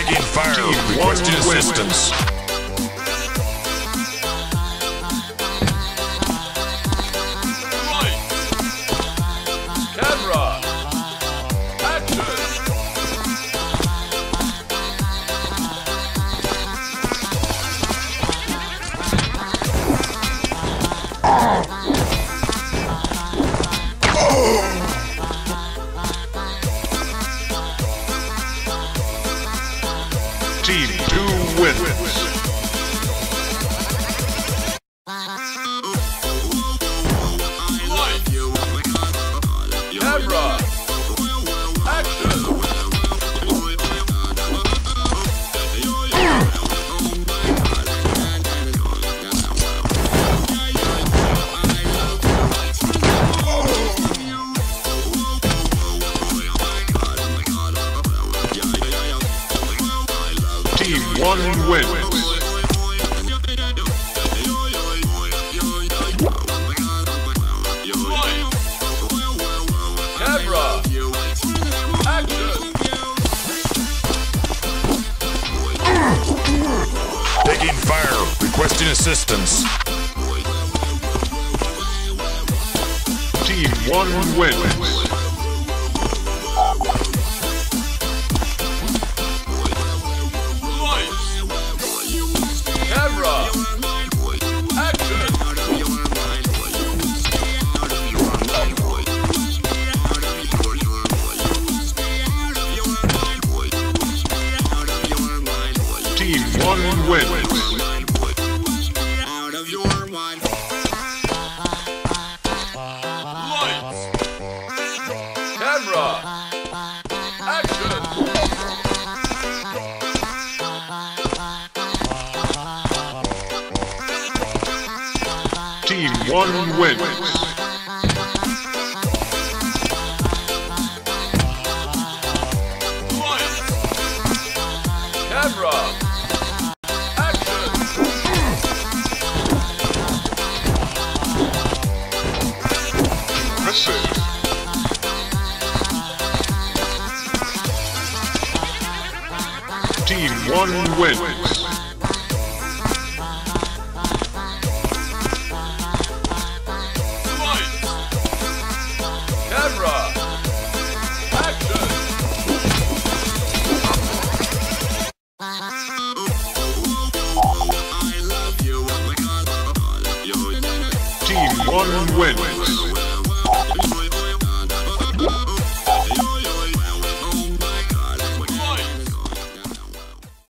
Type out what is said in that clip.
Taking fire. Requesting assistance. Right. Camera. Action. Team 2 wins. Right. Camera. Action. Team 1 wins. Right. Camera. Action. Taking fire. Requesting assistance. Team 1 wins. Right. Camera. Action. Team 1 wins. Lights. Camera. Action. Team 1 wins. Lights. Camera. Action. Impressive. Team 1 wins. Lights. Camera. Action. Team 1 wins.